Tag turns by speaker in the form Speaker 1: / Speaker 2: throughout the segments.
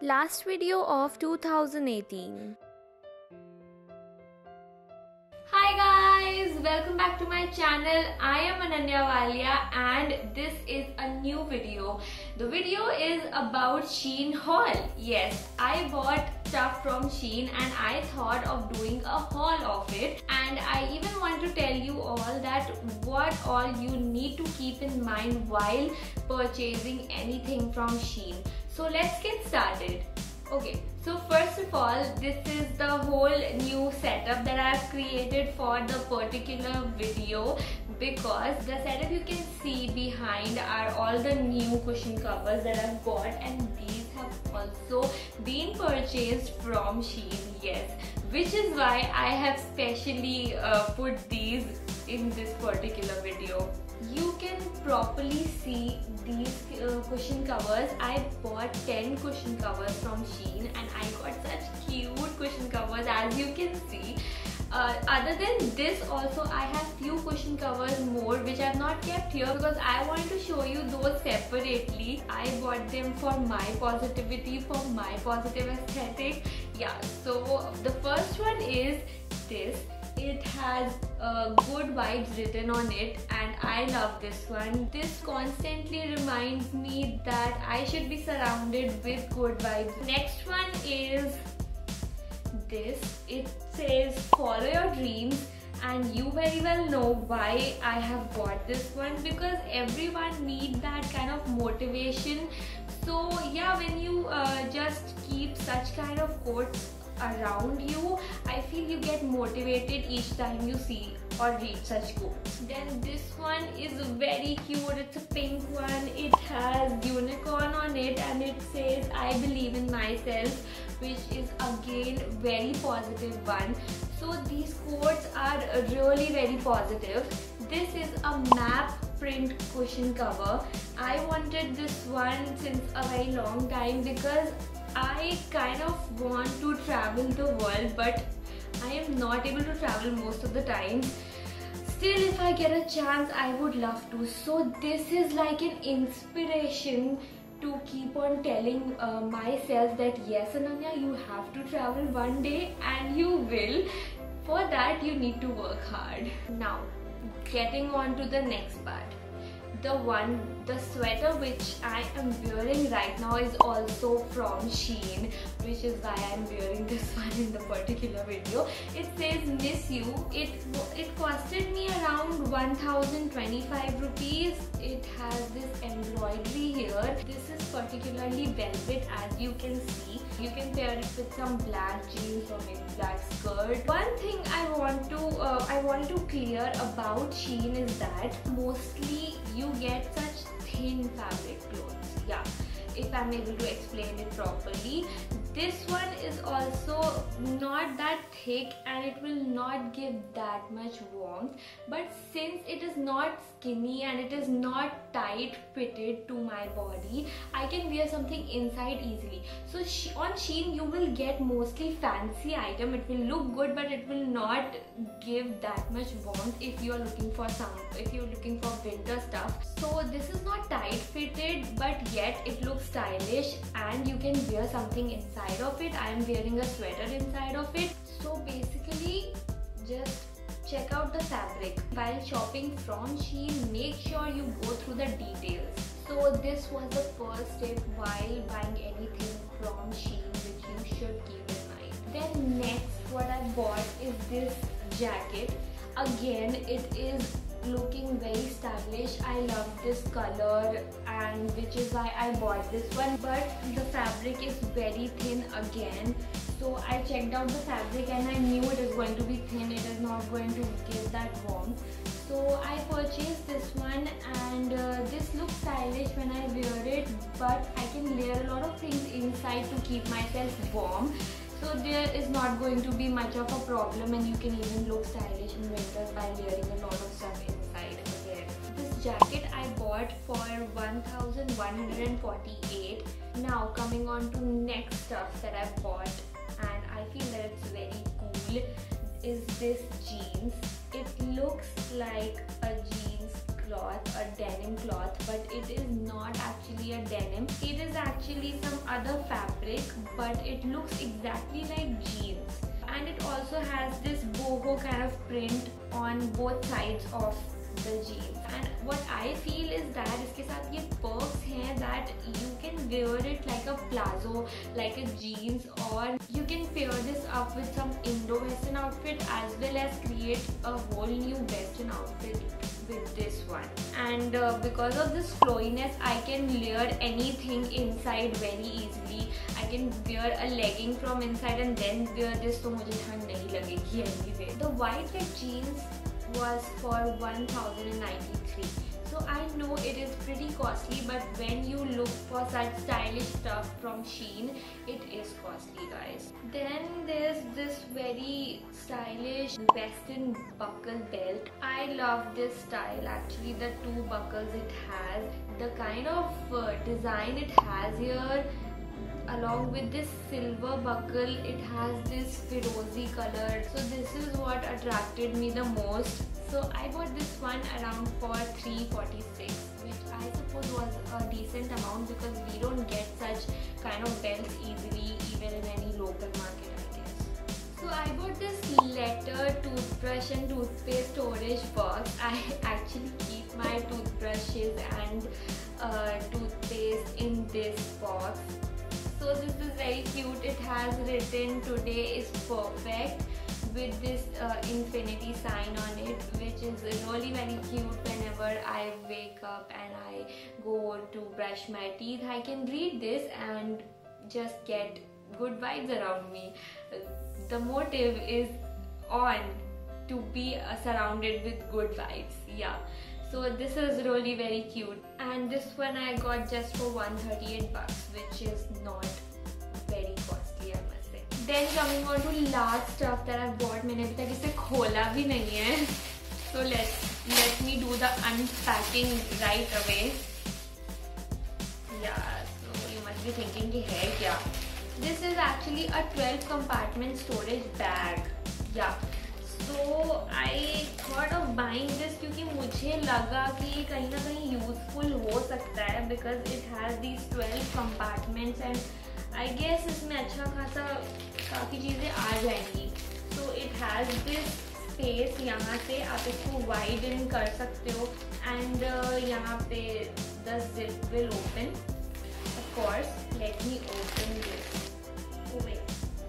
Speaker 1: Last video of 2018.
Speaker 2: Hi guys, welcome back to my channel. I am Ananya Walia and this is a new video. The video is about Shein haul. Yes, I bought stuff from Shein and I thought of doing a haul of it, and I even want to tell you all that what all you need to keep in mind while purchasing anything from Shein. So let's get started. Okay, so first of all, this is the whole new setup that I've created for the particular video, because the setup you can see behind are all the new cushion covers that I've bought, and these have also been purchased from Shein, yes, which is why I have specially put these in this particular video. You can properly see these cushion covers. I bought 10 cushion covers from Shein and I got such cute cushion covers, as you can see. Other than this also, I have few cushion covers more which I have not kept here because I want to show you those separately. I bought them for my positivity, for my positive aesthetic. Yeah, so the first one is this. It has good vibes written on it and I love this one. This constantly reminds me that I should be surrounded with good vibes. Next one is this. It says follow your dreams, and you very well know why I have bought this one, because everyone needs that kind of motivation. So yeah, when you just keep such kind of quotes around you, I feel you get motivated each time you see or read such quotes. Then this one is very cute. It's a pink one. It has unicorn on it and it says I believe in myself, which is again very positive one. So these quotes are really very positive. This is a map print cushion cover. I wanted this one since a very long time because I kind of want to travel the world, but I am not able to travel most of the time. Still, if I get a chance, I would love to. So this is like an inspiration to keep on telling myself that yes, Ananya, you have to travel one day and you will. For that, you need to work hard. Now, getting on to the next part. The sweater which I am wearing right now is also from Shein, which is why I am wearing this one in the particular video. It says miss you. It costed me around 1025 rupees. It has this embroidery here. This is particularly velvet, as you can see. You can pair it with some black jeans or maybe black skirt. One thing I want to clear about Shein is that mostly you get such thin fabric clothes. Yeah, if I'm able to explain it properly. This one is also not that thick and it will not give that much warmth, but since it is not skinny and it is not tight fitted to my body, I can wear something inside easily. So on Shein you will get mostly fancy item. It will look good but it will not give that much warmth if you are looking for winter stuff. So this is not tight fitted, but yet it looks stylish and you can wear something inside of it. I am wearing a sweater inside of it. So basically, just check out the fabric. While shopping from Shein, make sure you go through the details. So this was the first step while buying anything from Shein, which you should keep in mind. Then next, what I bought is this jacket. Again, it is looking very stylish. I love this color, and which is why I bought this one, but the fabric is very thin again. So I checked out the fabric and I knew it is going to be thin. It is not going to give that warmth. So I purchased this one, and this looks stylish when I wear it, but I can layer a lot of things inside to keep myself warm. So there is not going to be much of a problem, and you can even look stylish in winters by layering a lot of stuff inside again. This jacket I bought for 1148. Now coming on to next stuff that I bought, and I feel that it's very cool, is this jeans. It looks like a jeans cloth, a denim cloth, but it is not actually a denim. It is actually some other fabric, but it looks exactly like jeans. And it also has this boho kind of print on both sides of the jeans. And what I feel is that इसके साथ ये perks हैं that you can wear it like a plazo, like a jeans, or you can pair this up with some Indo-Western outfit as well as create a whole new Western outfit with this one. And because of this flowiness, I can layer anything inside very easily. I can wear a legging from inside and then wear this, तो मुझे ठंड नहीं लगेगी anyway. The white leg jeans was for 1093. So I know it is pretty costly, but when you look for such stylish stuff from Shein, it is costly, guys. Then there's this very stylish western buckle belt. I love this style actually, the two buckles it has, the kind of design it has here. Along with this silver buckle, it has this firozi color. So this is what attracted me the most. So I bought this one around for 346, which I suppose was a decent amount because we don't get such kind of belts easily even in any local market, I guess. So I bought this letter toothbrush and toothpaste storage box. I actually keep my toothbrushes and toothpaste in this box. So this is very cute. It has written "Today is perfect" with this infinity sign on it, which is really very cute. Whenever I wake up and I go to brush my teeth, I can read this and just get good vibes around me. The motive is on to be surrounded with good vibes. Yeah. So this is really very cute, and this one I got just for 138 bucks, which is not very costly, I must say. Then coming on to last stuff that I bought, मैंने अभी तक इसे खोला भी नहीं है. So let me do the unpacking right away. Yeah, so you must be thinking कि है क्या? This is actually a 12 compartment storage bag. Yeah. So I thought of buying this क्योंकि मुझे लगा कि ये कहीं ना कहीं यूजफुल हो सकता है because it has these 12 compartments and I guess इसमें अच्छा खासा काफ़ी चीज़ें आ जाएंगी. So it has this space, यहाँ से आप इसको widen कर सकते हो and यहाँ पे the zip will open. Of course, let me open this. Oh wait.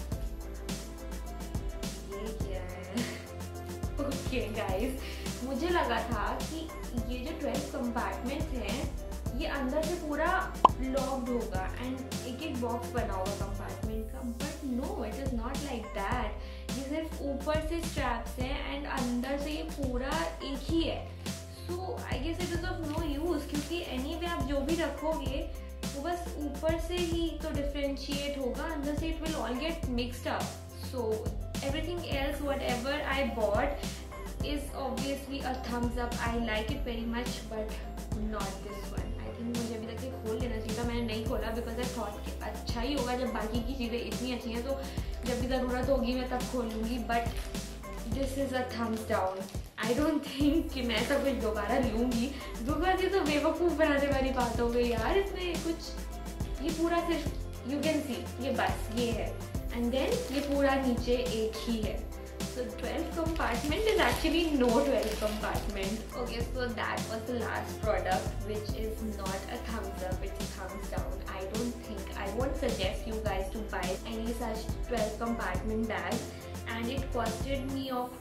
Speaker 2: Okay guys, मुझे लगा था कि ये जो 12 कंपार्टमेंट्स हैं ये अंदर से पूरा लॉक्ड होगा एंड एक एक बॉक्स बना होगा कंपार्टमेंट का, but no, it is not like that. ये सिर्फ ऊपर से स्ट्रैप्स हैं एंड अंदर से ये पूरा एक ही है. So I guess it is of no use क्योंकि एनीवे आप जो भी रखोगे वो बस ऊपर से ही तो डिफ्रेंशिएट होगा, अंदर से it will all get mixed up. So everything else whatever I bought is obviously a thumbs up. I like it very much, but not this one. I think मुझे अभी तक ये खोल लेना चाहिए था, मैंने नहीं खोला because I thought कि अच्छा ही होगा जब बाकी की चीज़ें इतनी अच्छी हैं तो जब भी ज़रूरत होगी मैं तब खोलूँगी. But this is a thumbs down. I don't think कि मैं ऐसा कुछ दोबारा लूँगी बिकॉज ये तो बेवकूफ़ बनाने वाली बात हो गई यार. इसमें कुछ ये पूरा सिर्फ you can see ये बस ये है and then ये पूरा नीचे एक ही है. So 12 compartment is actually no 12 compartment. Okay, so that was the last product which is not a thumbs up, it's a thumbs down. I don't think, I won't suggest you guys to buy any such 12 compartment bag, and it costed me of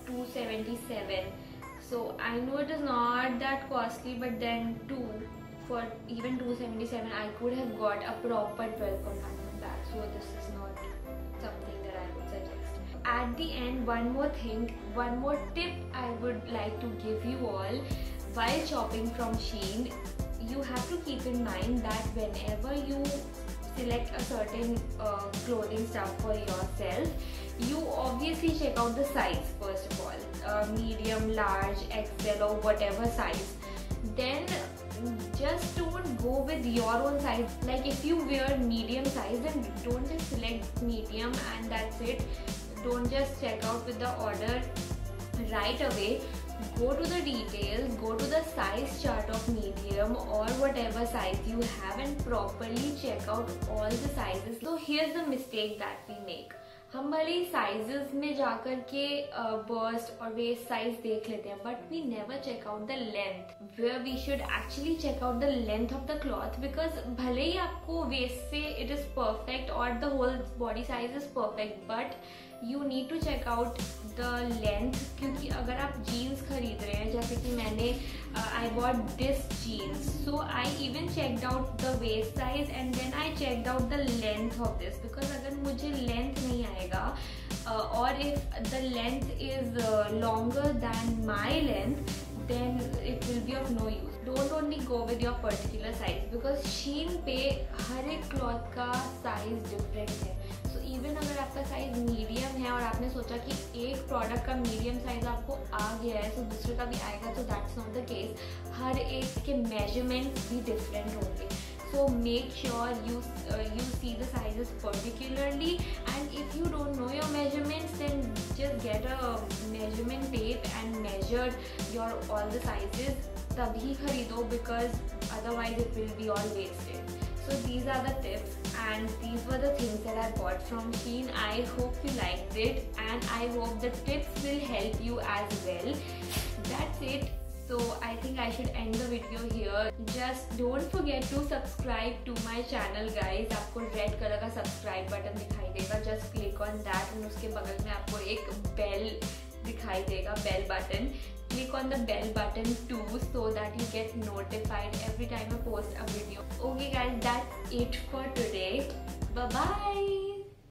Speaker 2: 277. So I know it is not that costly, but then too, for even 277 I could have got a proper 12 compartment bag. So this is not something that I would suggest. At the end, one more thing, one more tip I would like to give you all while shopping from Shein. You have to keep in mind that whenever you select a certain clothing stuff for yourself, you obviously check out the size first of all, medium, large, XL or whatever size. Then just don't go with your own size. Like if you wear medium size, then don't just select medium and that's it. Don't just check out with the order right away. go to the details, go to the size chart of medium or whatever size you have and properly check out all the sizes. So here's the mistake that we make. हम भले ही sizes में जाकर के burst और waste size देख लेते हैं, but we never check out the length where we should actually check out the length of the cloth, because भले ही आपको वेस्ट से इट इज परफेक्ट और the whole body size is perfect, but you need to check out the length. क्योंकि अगर आप jeans खरीद रहे हैं, जैसे कि मैंने I bought this jeans, so I even checked out the waist size and then I checked out the length of this, because अगर मुझे length नहीं आएगा और if the length is longer than my length, then it will be of no use. Don't only go with your particular size, because Shein पे हर एक cloth का size different है. So even अगर आपका साइज मीडियम है और आपने सोचा कि एक प्रोडक्ट का मीडियम साइज आपको आ गया है तो दूसरे का भी आएगा, तो दैट्स नॉट द केस. हर एक के मेजरमेंट्स भी डिफरेंट होंगे. So make sure you see the sizes particularly, and if you don't know your measurements, then just get a measurement tape and measure your all the sizes. तभी खरीदो, because otherwise it will be all wasted. So these are the tips and these were the things that I bought from Shein. I hope you liked it and I hope the tips will help you as well. That's it. So I think I should end the video here. Just don't forget to subscribe to my channel guys. आपको red colour का subscribe button दिखाई देगा, just click on that and उसके बगल में आपको एक bell दिखाई देगा, bell button. Click on the bell button too, so that you get notified every time I post a video. Okay guys, that's it for today. Bye bye.